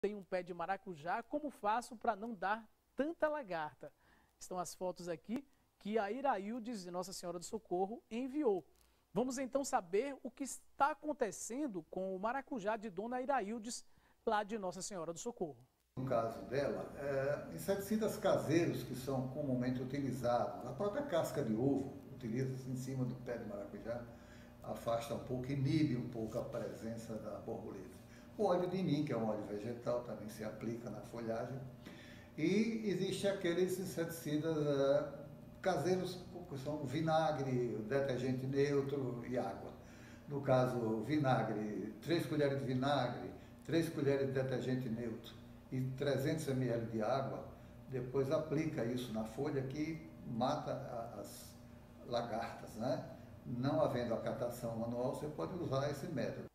tenho um pé de maracujá, como faço para não dar tanta lagarta? Estão as fotos aqui que a Iraildes de Nossa Senhora do Socorro enviou. Vamos então saber o que está acontecendo com o maracujá de Dona Iraildes, lá de Nossa Senhora do Socorro. No caso dela, inseticidas caseiros que são comumente utilizados, a própria casca de ovo, utiliza-se em cima do pé de maracujá, afasta um pouco, inibe um pouco a presença da borboleta. O óleo de nim, que é um óleo vegetal, também se aplica na folhagem. E existe aqueles inseticidas caseiros, que são vinagre, detergente neutro e água. No caso, vinagre, 3 colheres de vinagre, 3 colheres de detergente neutro e 300 ml de água, depois aplica isso na folha que mata as lagartas, né? Não havendo a catação manual, você pode usar esse método.